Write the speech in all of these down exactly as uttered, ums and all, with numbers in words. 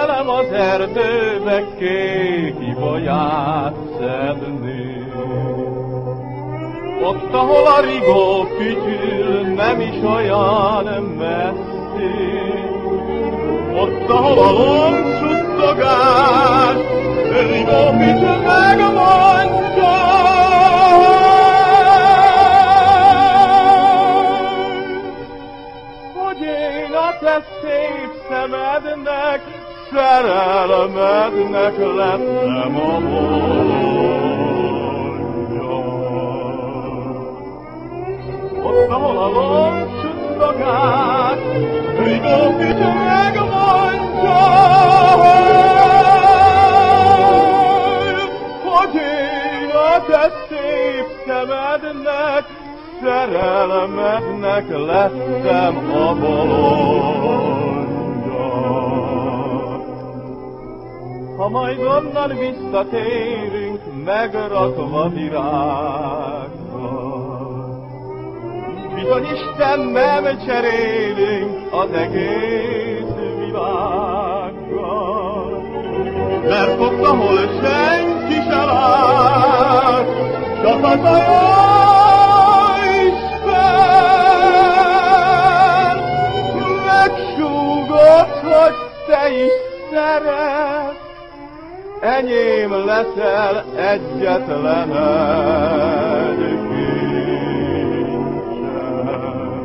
velem az erdőbe kék ibolyát szedni. Ott, ahol a rigó fütyül, nem is olyan messzi. Ott, ahol a lomb suttogás, rigó fütyül megmondja, hogy én a te szép szemednek, szerelmednek lettem a bolondja. Ott, ahol a lomb suttogás, rigó fütyül megmondja, hogy én a te szép szemednek, szerelmednek lettem a bolondja. Ha majd onnan visszatérünk, megrakva virággal, bizony Isten nem cserélünk az egész világgal. Mert ott, ahol senki se lát, csak az a jó Isten megsúgott, hogy te is szeretsz, enyém leszel egyetlen egy kincsem.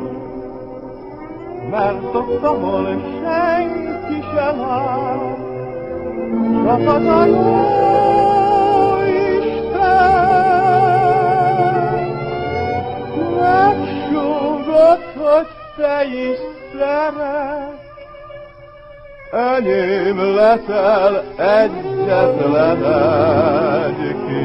Mert ott, ahol senki se lát, csak az a jó Isten megsúgott, hogy te is szeretsz, enyém leszel egyetlen egy kincsem.